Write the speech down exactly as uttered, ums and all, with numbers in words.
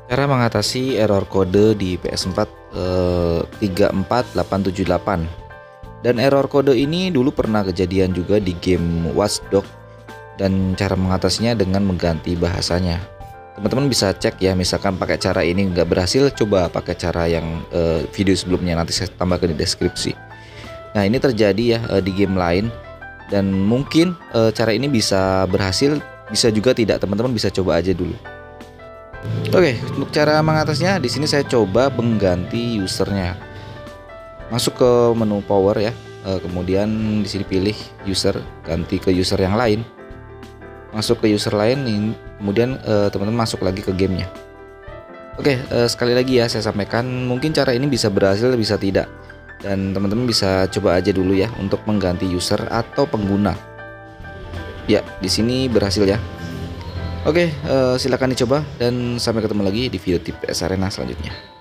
Cara mengatasi error kode di P S empat eh, tiga empat delapan tujuh delapan. Dan error kode ini dulu pernah kejadian juga di game Watch Dogs, dan cara mengatasinya dengan mengganti bahasanya. Teman-teman bisa cek ya, misalkan pakai cara ini nggak berhasil, coba pakai cara yang eh, video sebelumnya, nanti saya tambahkan di deskripsi. Nah, ini terjadi ya eh, di game lain, dan mungkin eh, cara ini bisa berhasil, bisa juga tidak. Teman-teman bisa coba aja dulu. Oke, untuk cara mengatasinya di sini saya coba mengganti usernya. Masuk ke menu power ya, e, kemudian di sini pilih user, ganti ke user yang lain. Masuk ke user lain, ini, kemudian teman-teman masuk lagi ke gamenya. Oke, e, sekali lagi ya saya sampaikan, mungkin cara ini bisa berhasil, bisa tidak, dan teman-teman bisa coba aja dulu ya untuk mengganti user atau pengguna. Ya, di sini berhasil ya. Oke, uh, silakan dicoba dan sampai ketemu lagi di video tips Arena selanjutnya.